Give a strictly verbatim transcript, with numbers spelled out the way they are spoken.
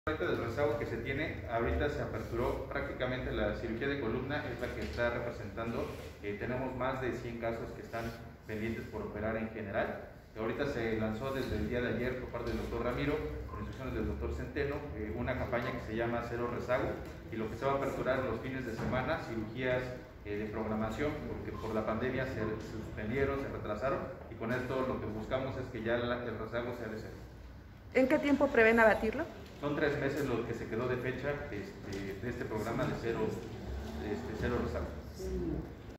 Del rezago que se tiene, ahorita se aperturó prácticamente la cirugía de columna, es la que está representando, eh, tenemos más de cien casos que están pendientes por operar en general. Ahorita se lanzó desde el día de ayer por parte del doctor Ramiro, con instrucciones del doctor Centeno, eh, una campaña que se llama Cero Rezago, y lo que se va a aperturar los fines de semana, cirugías eh, de programación, porque por la pandemia se, se suspendieron, se retrasaron, y con esto lo que buscamos es que ya la, el rezago sea de cero. ¿En qué tiempo prevén abatirlo? Son tres meses lo que se quedó de fecha este, de este programa de cero, este, cero rezago.